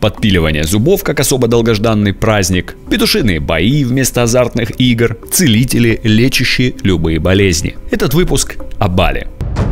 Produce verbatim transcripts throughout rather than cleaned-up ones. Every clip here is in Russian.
подпиливание зубов как особо долгожданный праздник, петушиные бои вместо азартных игр, целители, лечащие любые болезни. Этот выпуск о Бали.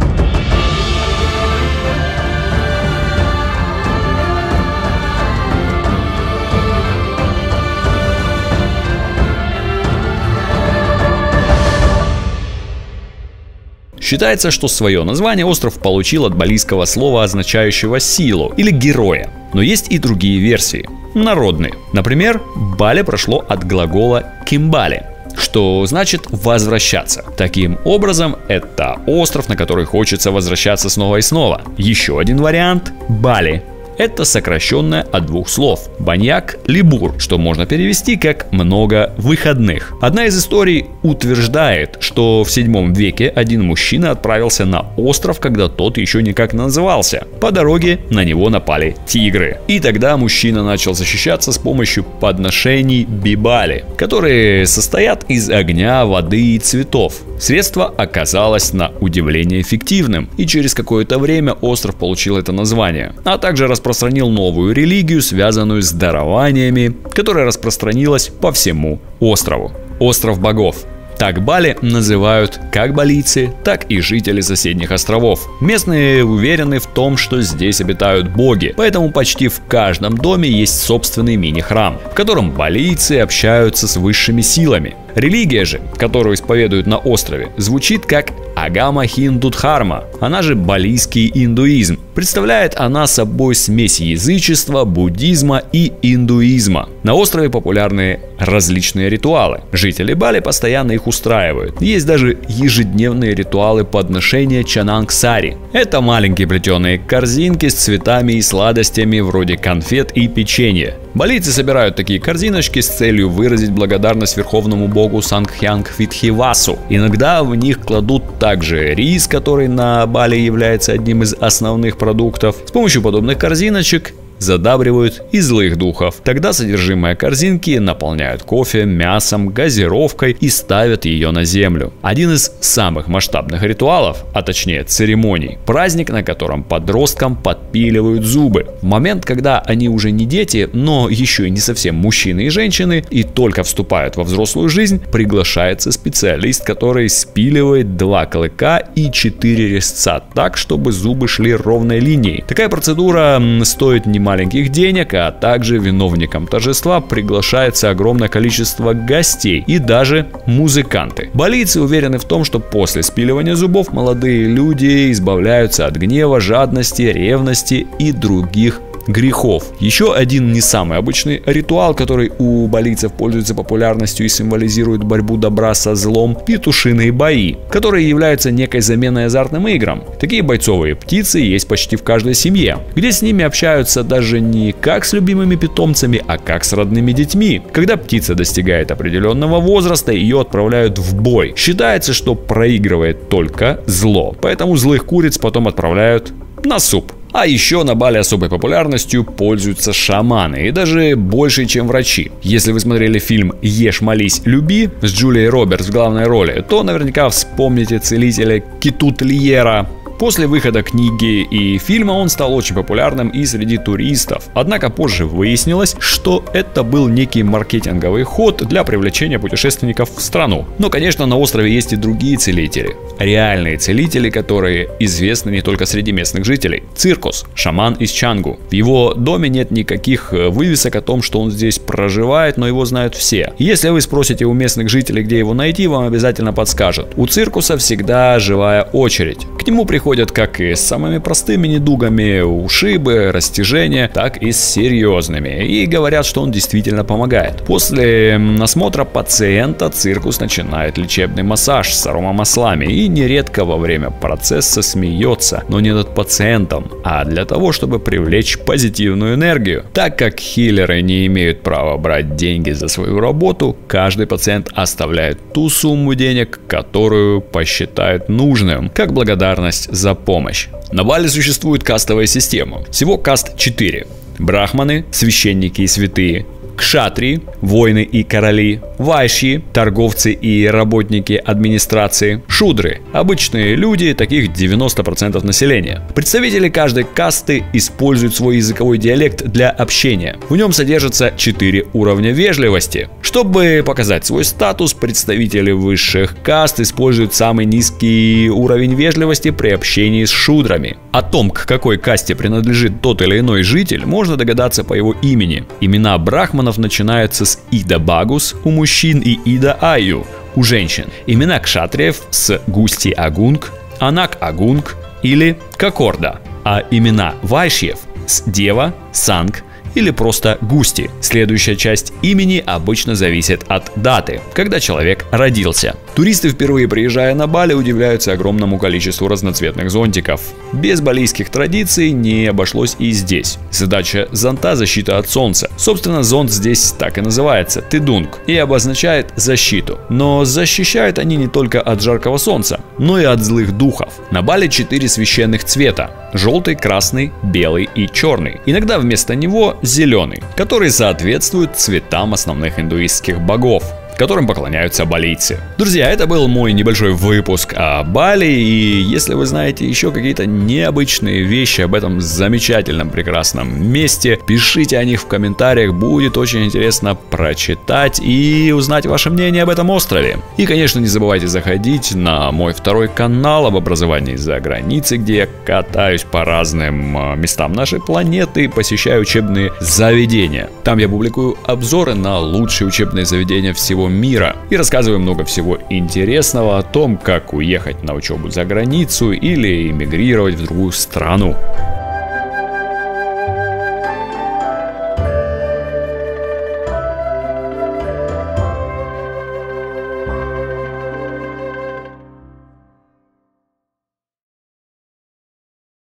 Считается, что свое название остров получил от балийского слова, означающего силу или героя. Но есть и другие версии, народные. Например, Бали прошло от глагола «кимбали», что значит «возвращаться». Таким образом, это остров, на который хочется возвращаться снова и снова. Еще один вариант – Бали. Это сокращенное от двух слов – баньяк либур, что можно перевести как «много выходных». Одна из историй утверждает, что в седьмом веке один мужчина отправился на остров, когда тот еще никак не назывался. По дороге на него напали тигры. И тогда мужчина начал защищаться с помощью подношений бибали, которые состоят из огня, воды и цветов. Средство оказалось на удивление эффективным, и через какое-то время остров получил это название, а также распространил новую религию, связанную с дарованиями, которая распространилась по всему острову. Остров богов. Так Бали называют как балийцы, так и жители соседних островов. Местные уверены в том, что здесь обитают боги, поэтому почти в каждом доме есть собственный мини-храм, в котором балийцы общаются с высшими силами. Религия же, которую исповедуют на острове, звучит как Агама Хинду Дхарма, она же балийский индуизм. Представляет она собой смесь язычества, буддизма и индуизма. На острове популярны различные ритуалы. Жители Бали постоянно их устраивают. Есть даже ежедневные ритуалы подношения чананг-сари. Это маленькие плетеные корзинки с цветами и сладостями вроде конфет и печенья. Балийцы собирают такие корзиночки с целью выразить благодарность верховному богу Сангхянгвитхивасу. Иногда в них кладут также рис, который на Бали является одним из основных продуктов. С помощью подобных корзиночек задабривают и злых духов. Тогда содержимое корзинки наполняют кофе, мясом, газировкой и ставят ее на землю. Один из самых масштабных ритуалов, а точнее церемоний, праздник, на котором подросткам подпиливают зубы. В момент, когда они уже не дети, но еще и не совсем мужчины и женщины, и только вступают во взрослую жизнь, приглашается специалист, который спиливает два клыка и четыре резца так, чтобы зубы шли ровной линией. Такая процедура стоит немало маленьких денег, а также виновникам торжества приглашается огромное количество гостей и даже музыканты. Балийцы уверены в том, что после спиливания зубов молодые люди избавляются от гнева, жадности, ревности и других грехов. Еще один не самый обычный ритуал, который у балийцев пользуется популярностью и символизирует борьбу добра со злом – петушиные бои, которые являются некой заменой азартным играм. Такие бойцовые птицы есть почти в каждой семье, где с ними общаются даже не как с любимыми питомцами, а как с родными детьми. Когда птица достигает определенного возраста, ее отправляют в бой. Считается, что проигрывает только зло, поэтому злых куриц потом отправляют на суп. А еще на Бали особой популярностью пользуются шаманы, и даже больше, чем врачи. Если вы смотрели фильм «Ешь, молись, люби» с Джулией Робертс в главной роли, то наверняка вспомните целителя Китутлиера. После выхода книги и фильма он стал очень популярным и среди туристов. Однако позже выяснилось, что это был некий маркетинговый ход для привлечения путешественников в страну. Но, конечно, на острове есть и другие целители. Реальные целители, которые известны не только среди местных жителей. Циркус, шаман из Чангу. В его доме нет никаких вывесок о том, что он здесь проживает, но его знают все. Если вы спросите у местных жителей, где его найти, вам обязательно подскажут. У циркуса всегда живая очередь. К нему приходят как и с самыми простыми недугами, ушибы, растяжения, так и с серьезными. И говорят, что он действительно помогает. После осмотра пациента циркус начинает лечебный массаж с аромамаслами и нередко во время процесса смеется, но не над пациентом, а для того, чтобы привлечь позитивную энергию. Так как хиллеры не имеют права брать деньги за свою работу, каждый пациент оставляет ту сумму денег, которую посчитает нужным, как благодарность за помощь. На Бали существует кастовая система. Всего каст четыре. Брахманы, священники и святые. кшатрии, воины и короли, вайшьи, торговцы и работники администрации, шудры, обычные люди, таких девяносто процентов населения. Представители каждой касты используют свой языковой диалект для общения. В нем содержится четыре уровня вежливости. Чтобы показать свой статус, представители высших каст используют самый низкий уровень вежливости при общении с шудрами. О том, к какой касте принадлежит тот или иной житель, можно догадаться по его имени. Имена брахманов начинаются с Ида Багус у мужчин и Ида Аю у женщин. Имена кшатриев с Густи Агунг, Анак Агунг или Кокорда. А имена вайшьев с Дева, Санг или просто Густи. Следующая часть имени обычно зависит от даты, когда человек родился. Туристы, впервые приезжая на Бали, удивляются огромному количеству разноцветных зонтиков. Без балийских традиций не обошлось и здесь. Задача зонта – защита от солнца. Собственно, зонт здесь так и называется – тедунг, и обозначает защиту. Но защищают они не только от жаркого солнца, но и от злых духов. На Бали четыре священных цвета – желтый, красный, белый и черный. Иногда вместо него зеленый, который соответствует цветам основных индуистских богов, которым поклоняются балийцы. Друзья, это был мой небольшой выпуск о Бали, и если вы знаете еще какие-то необычные вещи об этом замечательном, прекрасном месте, пишите о них в комментариях, будет очень интересно прочитать и узнать ваше мнение об этом острове. И, конечно, не забывайте заходить на мой второй канал об образовании за границей, где я катаюсь по разным местам нашей планеты и посещаю учебные заведения. Там я публикую обзоры на лучшие учебные заведения всего мира и рассказываю много всего интересного о том, как уехать на учебу за границу или эмигрировать в другую страну.